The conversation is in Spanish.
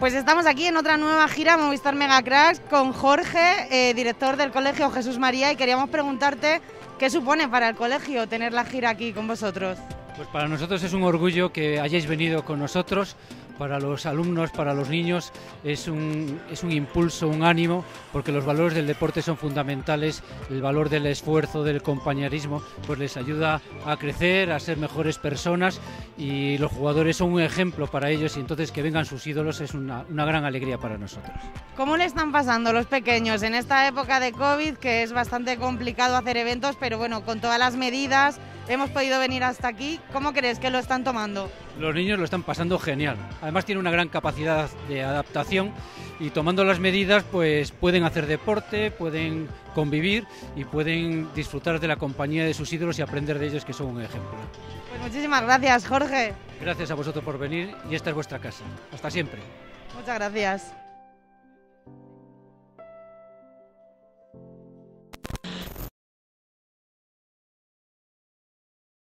Pues estamos aquí en otra nueva gira Movistar Mega Cracks con Jorge, director del Colegio Jesús María, y queríamos preguntarte qué supone para el colegio tener la gira aquí con vosotros. Pues para nosotros es un orgullo que hayáis venido con nosotros. Para los alumnos, para los niños, es un impulso, un ánimo, porque los valores del deporte son fundamentales. El valor del esfuerzo, del compañerismo, pues les ayuda a crecer, a ser mejores personas, y los jugadores son un ejemplo para ellos, y entonces que vengan sus ídolos es una gran alegría para nosotros. ¿Cómo le están pasando los pequeños en esta época de COVID, que es bastante complicado hacer eventos, pero bueno, con todas las medidas hemos podido venir hasta aquí? ¿Cómo crees que lo están tomando? Los niños lo están pasando genial. Además tienen una gran capacidad de adaptación y tomando las medidas pues pueden hacer deporte, pueden convivir y pueden disfrutar de la compañía de sus ídolos y aprender de ellos, que son un ejemplo. Pues muchísimas gracias, Jorge. Gracias a vosotros por venir, y esta es vuestra casa. Hasta siempre. Muchas gracias.